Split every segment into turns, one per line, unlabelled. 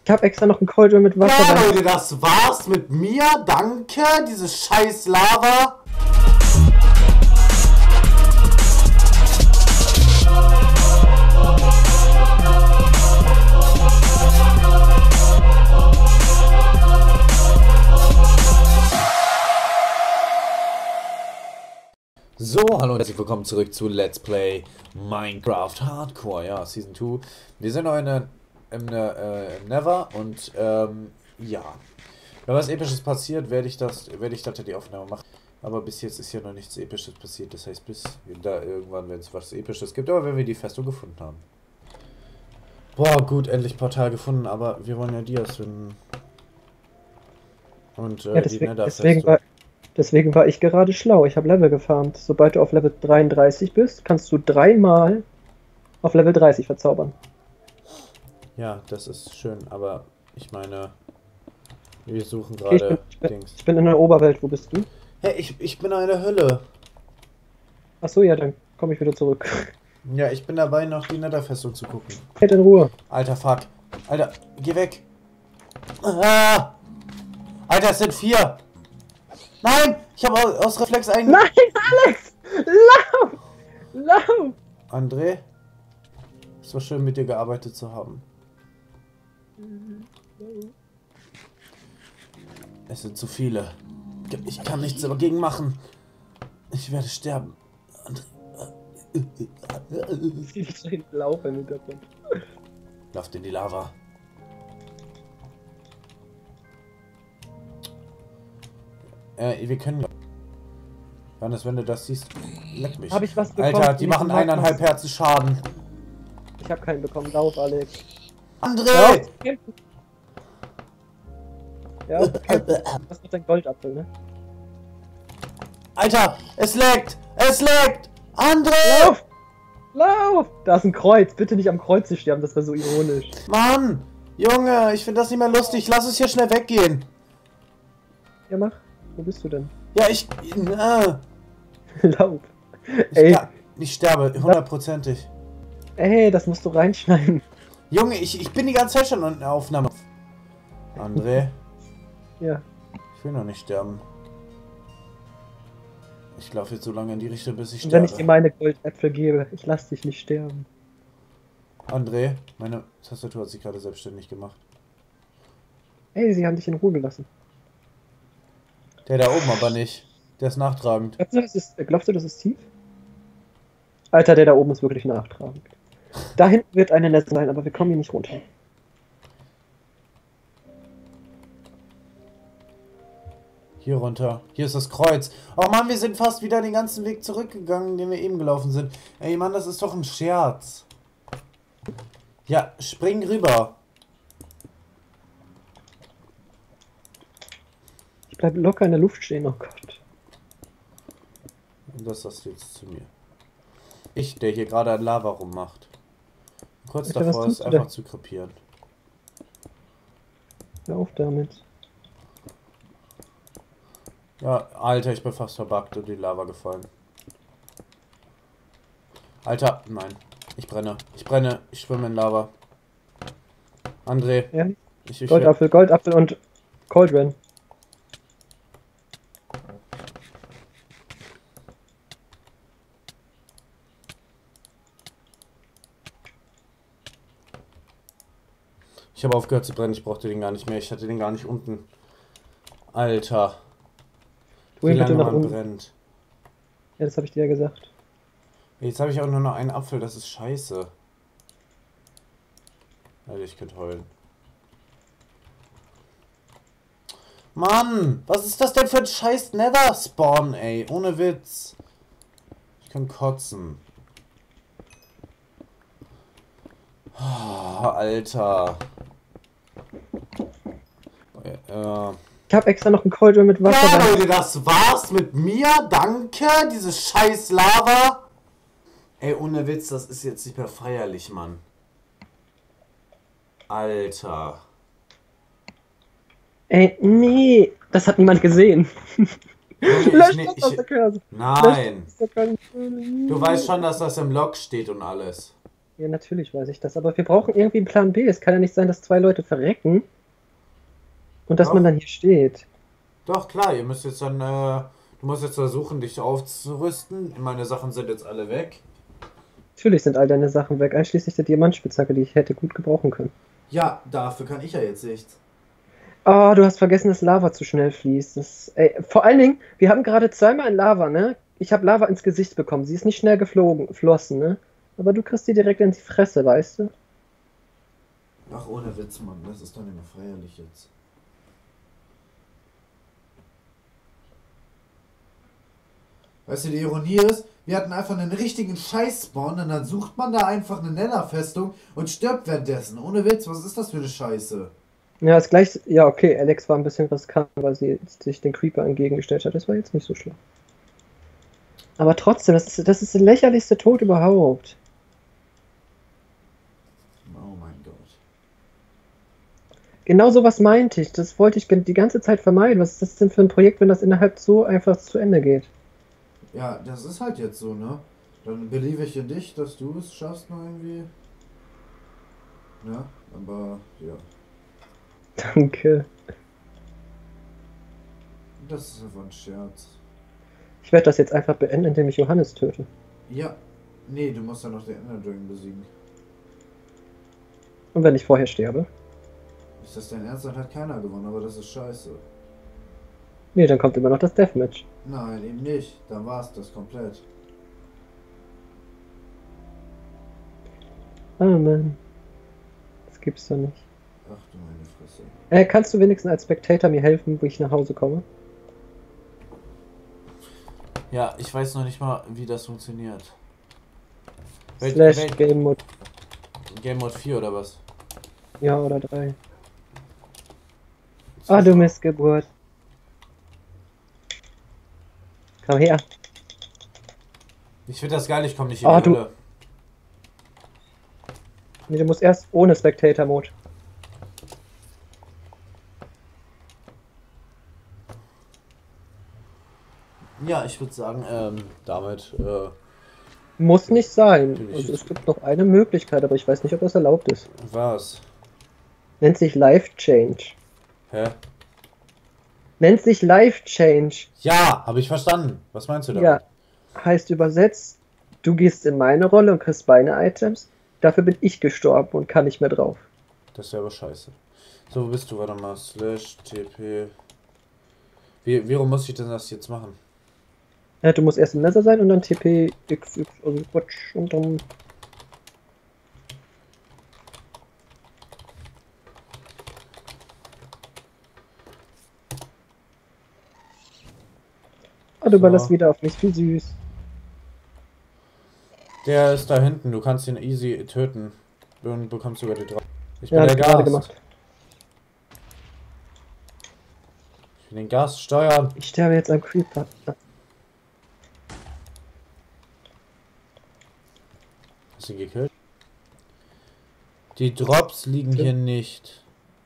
Ich habe extra noch einen Cauldron mit Wasser.
Ja, Leute, das war's mit mir. Danke, diese scheiß Lava. So, hallo und herzlich willkommen zurück zu Let's Play Minecraft Hardcore, ja, Season 2. Wir sind noch im Nether und, ja. Wenn was Episches passiert, werde ich die Aufnahme machen. Aber bis jetzt ist ja noch nichts Episches passiert, das heißt, bis da irgendwann, wenn es was Episches gibt, aber wenn wir die Festung gefunden haben. Boah, gut, endlich Portal gefunden, aber wir wollen ja Dias finden. Und,
ja,
die Nether-Festung.
Deswegen war ich gerade schlau. Ich habe Level gefarmt. Sobald du auf Level 33 bist, kannst du 3-mal auf Level 30 verzaubern.
Ja, das ist schön, aber ich meine, wir suchen gerade Dings.
Ich bin in der Oberwelt. Wo bist du?
Hey, ich bin in der Hölle.
Achso, ja, dann komme ich wieder zurück.
Ja, ich bin dabei, noch die Nether-Festung zu gucken.
Halt in Ruhe.
Alter, fuck. Alter, geh weg. Ah! Alter, es sind 4. Nein! Ich habe aus Reflex eigentlich...
Nein, Alex! Lauf! Lauf!
André, es war schön, mit dir gearbeitet zu haben. Es sind zu viele. Ich kann nichts dagegen machen. Ich werde sterben. André.
Ich laufe im Hintergrund.
Lauft in die Lava. Wir können... Johannes, wenn du das siehst, leck mich.
Hab ich was bekommen?
Alter, die machen 1,5 Herzen Schaden.
Ich habe keinen bekommen. Lauf, Alex.
André!
Ja, das ist dein Goldapfel, ne?
Alter, es leckt! Es leckt! André!
Lauf! Lauf! Da ist ein Kreuz. Bitte nicht am Kreuz zu sterben, das wäre so ironisch.
Mann! Junge, ich finde das nicht mehr lustig. Lass es hier schnell weggehen.
Ja, mach. Wo bist du denn?
Ja,
Lauf. Ey.
Ich sterbe, 100%ig.
Ey, das musst du reinschneiden.
Junge, ich bin die ganze Zeit schon in der Aufnahme. André?
Ja.
Ich will noch nicht sterben. Ich laufe jetzt so lange in die Richtung, bis ich sterbe.
Wenn ich dir meine Goldäpfel gebe, ich lass dich nicht sterben.
André, meine Tastatur hat sich gerade selbstständig gemacht.
Ey, sie haben dich in Ruhe gelassen.
Der da oben aber nicht. Der ist nachtragend.
Glaubst du, das ist tief? Alter, der da oben ist wirklich nachtragend. Da hinten wird eine Netz sein, aber wir kommen hier nicht runter.
Hier runter. Hier ist das Kreuz. Oh Mann, wir sind fast wieder den ganzen Weg zurückgegangen, den wir eben gelaufen sind. Ey Mann, das ist doch ein Scherz. Ja, spring rüber.
Ich bleib locker in der Luft stehen, oh Gott.
Und das sagst du jetzt zu mir. Ich, der hier gerade an Lava rummacht. Kurz
Alter,
davor ist einfach zu krepieren.
Hör auf damit.
Ja, Alter, ich bin fast verbuggt und in die Lava gefallen. Alter, nein. Ich brenne. Ich brenne. Ich schwimme in Lava. André.
Ja? Goldapfel und Cauldron.
Ich habe aufgehört zu brennen, ich brauchte den gar nicht mehr. Ich hatte den gar nicht unten. Alter. Wie lange man brennt.
Ja, das habe ich dir ja gesagt.
Jetzt habe ich auch nur noch einen Apfel, das ist scheiße. Alter, ich könnte heulen. Mann, was ist das denn für ein scheiß Nether-Spawn, ey? Ohne Witz. Ich kann kotzen. Oh, Alter.
Ich habe extra noch einen Cauldron mit Wasser.
Ja, Leute, das war's mit mir. Danke, diese scheiß Lava. Ey, ohne Witz, das ist jetzt nicht mehr feierlich, Mann. Alter.
Ey, nee, das hat niemand gesehen. Lösch das aus der Cursor.
Nein. Du weißt schon, dass das im Log steht und alles.
Ja, natürlich weiß ich das, aber wir brauchen irgendwie einen Plan B. Es kann ja nicht sein, dass zwei Leute verrecken und dass man
Doch,
dann hier steht.
doch, klar, ihr müsst jetzt dann, du musst jetzt versuchen, dich aufzurüsten. Meine Sachen sind jetzt alle weg.
Natürlich sind all deine Sachen weg, einschließlich der Diamantspitzhacke, die ich hätte gut gebrauchen können.
Ja, dafür kann ich ja jetzt nichts.
Oh, du hast vergessen, dass Lava zu schnell fließt. Vor allen Dingen, wir haben gerade zweimal in Lava, ne? Ich habe Lava ins Gesicht bekommen. Sie ist nicht schnell geflossen, ne? Aber du kriegst die direkt in die Fresse, weißt du?
Ach, ohne Witz, Mann, das ist doch nicht mehr feierlich jetzt. Weißt du, die Ironie ist, wir hatten einfach einen richtigen Scheiß-Spawn und dann sucht man da einfach eine Nether-Festung und stirbt währenddessen. Ohne Witz, was ist das für eine Scheiße?
Ja, ist gleich. Ja, okay, Alex war ein bisschen riskant, weil sie sich den Creeper entgegengestellt hat. Das war jetzt nicht so schlimm. Aber trotzdem, das ist der lächerlichste Tod überhaupt.
Oh mein Gott.
Genau sowas meinte ich. Das wollte ich die ganze Zeit vermeiden. Was ist das denn für ein Projekt, wenn das innerhalb so einfach zu Ende geht?
Ja, das ist halt jetzt so, ne? Dann beliebe ich in dich, dass du es schaffst noch irgendwie. Ja, aber ja.
Danke.
Das ist einfach ein Scherz.
Ich werde das jetzt einfach beenden, indem ich Johannes töte.
Ja. Nee, du musst ja noch den Ender Dragon besiegen.
Und wenn ich vorher sterbe?
Ist das dein Ernst? Dann hat keiner gewonnen, aber das ist scheiße.
Nee, dann kommt immer noch das Deathmatch.
Nein, eben nicht. Dann war's das komplett.
Ah, Mann. Das gibt's doch nicht.
Ach du meine Fresse.
Kannst du wenigstens als Spectator mir helfen, wo ich nach Hause komme?
Ja, ich weiß noch nicht mal, wie das funktioniert.
Slash Game Mode.
Game Mode 4 oder was?
Ja, oder 3. Ah, du Missgeburt. Komm her.
Ich finde das geil, ich komme nicht in
Ah,
die
du-
Hölle.
Nee, du musst erst ohne Spectator Mode.
Ja, ich würde sagen, damit,
Muss nicht sein.
Natürlich
Also
ist-
es gibt noch eine Möglichkeit, aber ich weiß nicht, ob das erlaubt ist.
was?
Nennt sich Life Change.
Hä?
Nennt sich Life Change.
Ja, habe ich verstanden. Was meinst du damit?
Ja, heißt übersetzt, du gehst in meine Rolle und kriegst meine Items. Dafür bin ich gestorben und kann nicht mehr drauf.
Das wäre aber scheiße. So, wo bist du? Warte mal. Slash TP. Wie rum muss ich denn das jetzt machen?
Du musst erst im Nether sein und dann TP XX, also Quatsch und dann. Ah, du
So.
ballerst wieder auf mich, wie süß.
Der ist da hinten. Du kannst ihn easy töten. Und bekommst sogar die 3. Ich bin
Ja, hab
der
ich gerade
Gast.
gemacht.
Ich will den Gast steuern.
Ich sterbe jetzt am Creeper.
Hast du ihn gekillt? Die Drops liegen
Ja.
hier nicht.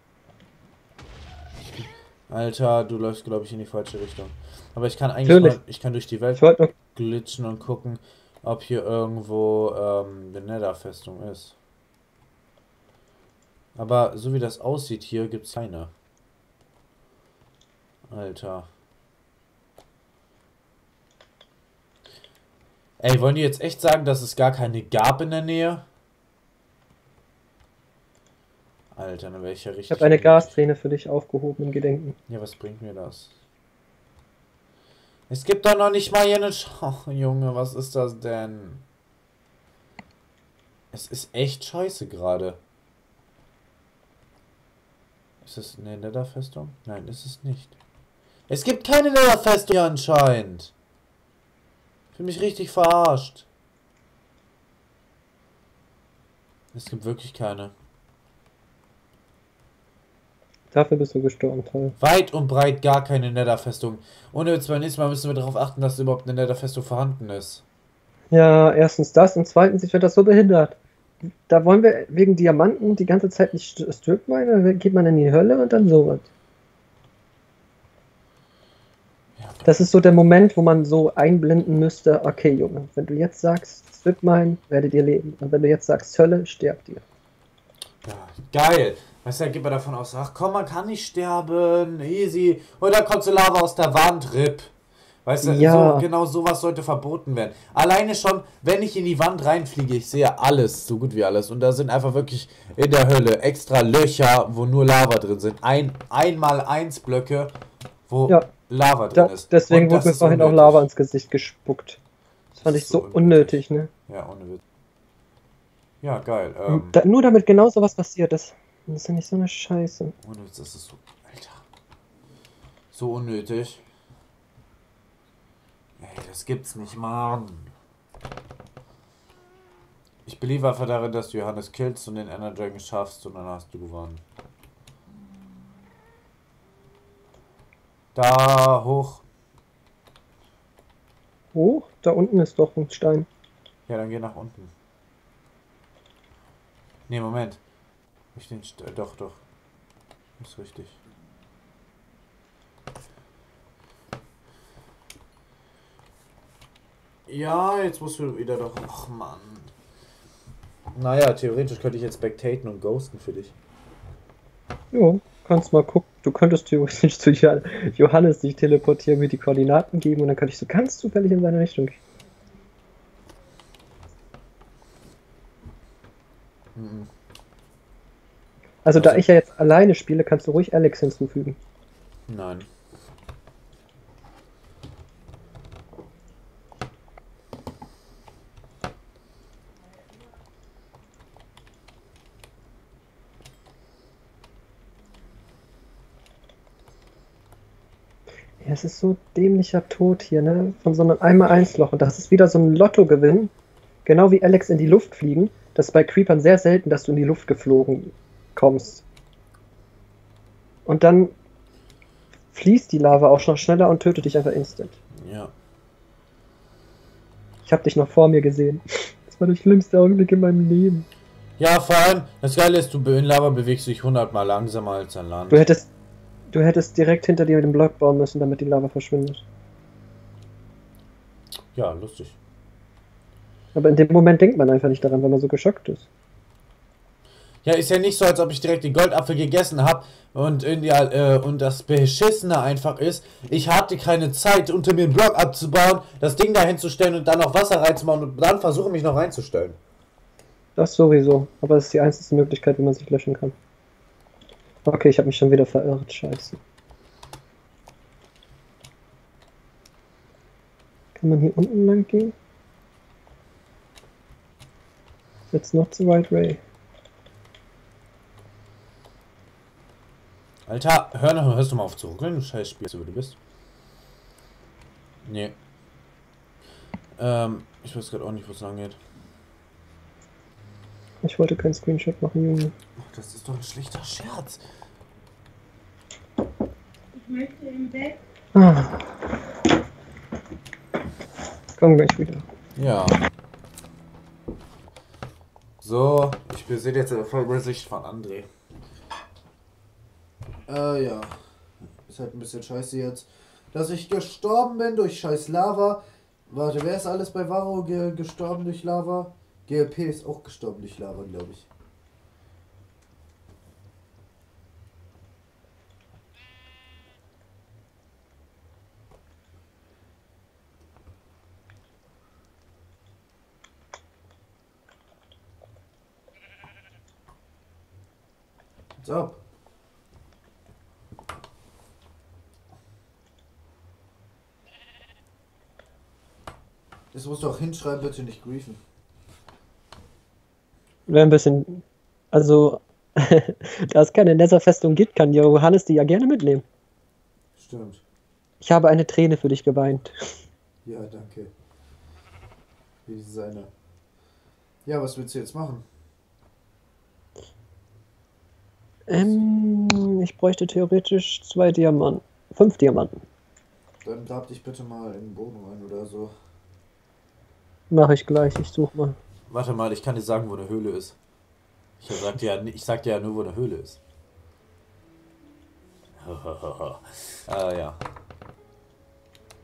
Alter, du läufst, glaube ich, in die falsche Richtung. Aber ich kann eigentlich
Natürlich.
mal, ich kann durch die Welt
Ich wollte noch.
glitschen und gucken, ob hier irgendwo eine Nether-Festung ist. Aber so wie das aussieht hier, gibt's keine. Alter. Ey, wollen die jetzt echt sagen, dass es gar keine gab in der Nähe? Alter, dann wäre ich ja richtig...
Ich habe eine Gasträne für dich aufgehoben im Gedenken.
Ja, was bringt mir das? Es gibt doch noch nicht mal hier eine Oh, Junge, was ist das denn? Es ist echt scheiße gerade. Ist das eine Nether-Festung? Nein, ist es nicht. Es gibt keine Nether-Festung hier anscheinend. Ich fühle mich richtig verarscht. Es gibt wirklich keine.
Dafür bist du gestorben, toll.
Weit und breit gar keine Nether-Festung. Ohne Witz, beim nächsten Mal müssen wir darauf achten, dass überhaupt eine Nether-Festung vorhanden ist.
Ja, erstens das und zweitens, ich werde das so behindert. Da wollen wir wegen Diamanten die ganze Zeit nicht Strip-Mine, dann geht man in die Hölle und dann sowas.
Ja,
Das ist so der Moment, wo man so einblenden müsste, okay, Junge, wenn du jetzt sagst, Stripmine, werdet ihr leben. Und wenn du jetzt sagst, Hölle, sterbt ihr.
Ja, geil. Weißt du, geht man davon aus, ach komm, man kann nicht sterben, easy. Oder kommt so Lava aus der Wand, RIP. Weißt du,
Ja.
so, genau sowas sollte verboten werden. Alleine schon, wenn ich in die Wand reinfliege, ich sehe alles, so gut wie alles. Und da sind einfach wirklich in der Hölle extra Löcher, wo nur Lava drin sind. 1x1 Blöcke, wo
Ja.
Lava drin ist.
Deswegen
Und das
wurde mir
ist
vorhin auch
unnötig.
Lava ins Gesicht gespuckt. Das fand ich so unnötig, ne?
Ja, unnötig. Ja, geil.
Nur damit genau sowas passiert ist. Das ist ja nicht so eine Scheiße.
Unnötig, das ist so. Alter. So unnötig. Ey, das gibt's nicht, Mann. Ich believe einfach darin, dass du Johannes killst und den Ender Dragon schaffst und dann hast du gewonnen. Da hoch.
Hoch? Da unten ist doch ein Stein.
Ja, dann geh nach unten. Nee, Moment. Ich den doch. Ist richtig. Ja, jetzt musst du wieder doch. Ach, Mann. Naja, theoretisch könnte ich jetzt spectaten und ghosten für dich.
Jo, kannst mal gucken. Du könntest theoretisch zu Johannes dich teleportieren, mir die Koordinaten geben und dann könnte ich so ganz zufällig in seine Richtung gehen. Also da ich ja jetzt alleine spiele, kannst du ruhig Alex hinzufügen.
Nein.
Ja, es ist so dämlicher Tod hier, ne? Von so einem 1x1-Loch. Und das ist wieder so ein Lottogewinn. Genau wie Alex in die Luft fliegen. Das ist bei Creepern sehr selten, dass du in die Luft geflogen kommst. Und dann fließt die Lava auch noch schneller und tötet dich einfach instant.
Ja.
Ich habe dich noch vor mir gesehen. Das war der schlimmste Augenblick in meinem Leben.
Ja, vor allem, das Geile ist, du in Lava bewegst dich 100-mal langsamer als an Land.
Du hättest direkt hinter dir den Block bauen müssen, damit die Lava verschwindet.
Ja, lustig.
Aber in dem Moment denkt man einfach nicht daran, weil man so geschockt ist.
Ja, ist ja nicht so, als ob ich direkt den Goldapfel gegessen habe und und das Beschissene einfach ist, ich hatte keine Zeit, unter mir einen Block abzubauen, das Ding da hinzustellen und dann noch Wasser reinzumachen und dann versuche mich noch reinzustellen.
Das sowieso, aber es ist die einzige Möglichkeit, wie man sich löschen kann. Okay, ich habe mich schon wieder verirrt, scheiße. Kann man hier unten lang gehen? Jetzt noch zu White Ray.
Alter, hörst du mal auf zu ruckeln, du scheiß Spiel, so wie du bist. Nee. Ich weiß gerade auch nicht, wo es lang geht.
Ich wollte keinen Screenshot machen, Junge.
Ach, das ist doch ein schlechter Scherz.
Ich möchte im Bett.
Ah. Komm gleich wieder.
Ja. So, ich sehe jetzt voll Übersicht von André. Ja. Ist halt ein bisschen scheiße jetzt, dass ich gestorben bin durch scheiß Lava. Warte, wer ist alles bei Varro gestorben durch Lava? GLP ist auch gestorben durch Lava, glaube ich. What's up? Das musst du auch hinschreiben, bitte nicht griefen.
Wäre ein bisschen. Also, da es keine Netherfestung gibt, kann Johannes die ja gerne mitnehmen.
Stimmt.
Ich habe eine Träne für dich geweint.
Ja, danke. Wie seine. Ja, was willst du jetzt machen?
Ich bräuchte theoretisch 2 Diamanten. 5 Diamanten.
Dann grab dich bitte mal in den Boden rein oder so.
Mache ich gleich, ich suche mal.
Warte mal, ich kann dir sagen, wo eine Höhle ist. Ich sag dir ja nur, wo eine Höhle ist. Ja.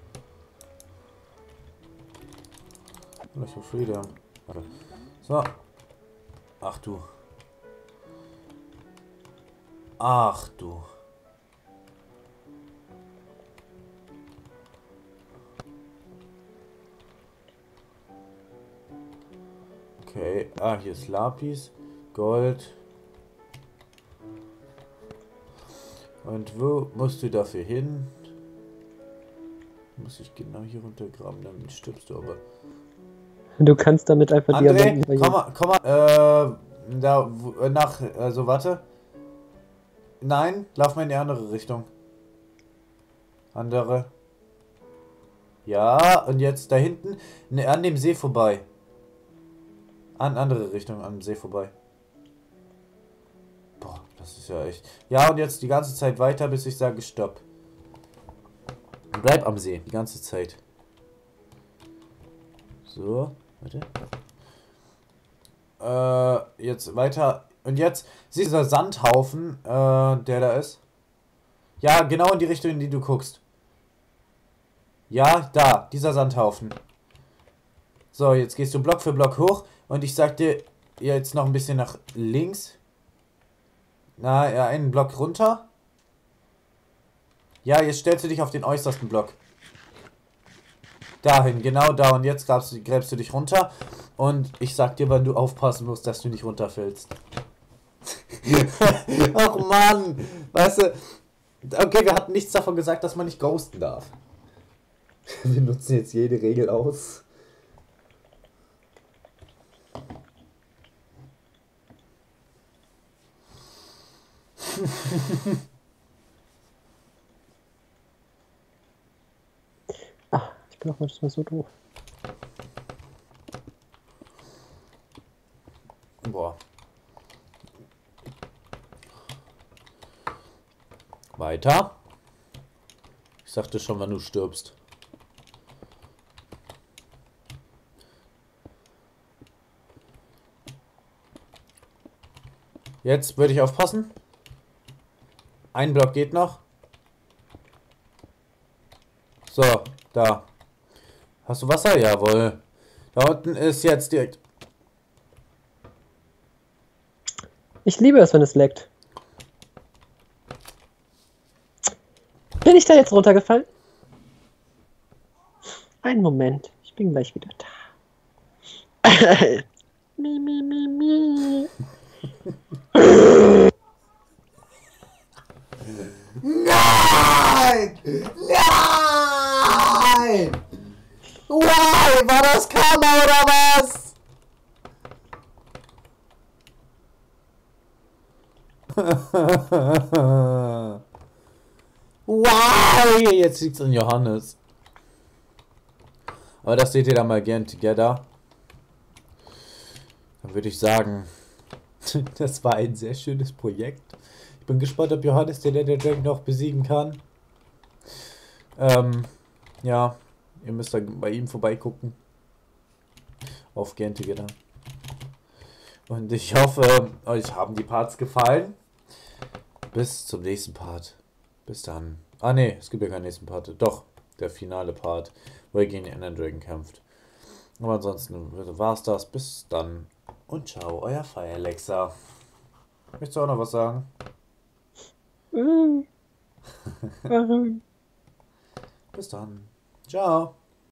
Vielleicht auch Freedom. Warte. So. Ach du. Ach du. Okay. Ah, hier ist Lapis. Gold. Und wo musst du dafür hin? Muss ich genau hier runtergraben, dann stirbst du aber.
Du kannst damit einfach
André,
Diamanten
komm mal, also warte. Nein, lauf mal in die andere Richtung. Andere. Ja, und jetzt da hinten, ne, an dem See vorbei. An andere Richtung, an dem See vorbei. Boah, das ist ja echt. Ja, und jetzt die ganze Zeit weiter, bis ich sage Stopp. Bleib am See, die ganze Zeit. So, warte. Jetzt weiter. Und jetzt, siehst du dieser Sandhaufen, der da ist? Ja, genau in die Richtung, in die du guckst. Ja, da, dieser Sandhaufen. So, jetzt gehst du Block für Block hoch und ich sag dir jetzt noch ein bisschen nach links. Na, ja, einen Block runter. Ja, jetzt stellst du dich auf den äußersten Block. Dahin, genau da. Und jetzt gräbst du dich runter. Und ich sag dir, wann du aufpassen musst, dass du nicht runterfällst. Ach Mann. Weißt du, okay, wir hatten nichts davon gesagt, dass man nicht ghosten darf. Wir nutzen jetzt jede Regel aus.
Ach, ich bin auch manchmal so doof.
Boah. Weiter. Ich sagte schon, wann du stirbst. Jetzt würde ich aufpassen. Ein Block geht noch. So, da. Hast du Wasser? Jawohl. Da unten ist jetzt direkt.
Ich liebe es, wenn es leckt. Bin ich da jetzt runtergefallen? Einen Moment, ich bin gleich wieder da. Mi, mi, mi, mi.
Nein! Nein! Why? War das Karma oder was? Why? Jetzt liegt's an Johannes. Aber das seht ihr dann mal gern together. Dann würde ich sagen, das war ein sehr schönes Projekt. Ich bin gespannt, ob Johannes den Ender Dragon noch besiegen kann. Ja, ihr müsst dann bei ihm vorbeigucken. Auf Gern Together. Und ich hoffe, euch haben die Parts gefallen. Bis zum nächsten Part. Bis dann. Ah ne, es gibt ja keinen nächsten Part. Doch, der finale Part, wo ihr gegen den Ender Dragon kämpft. Aber ansonsten war's das. Bis dann. Und ciao, euer Fire Alexa. Möchtest du auch noch was sagen? Bis dann. Ciao.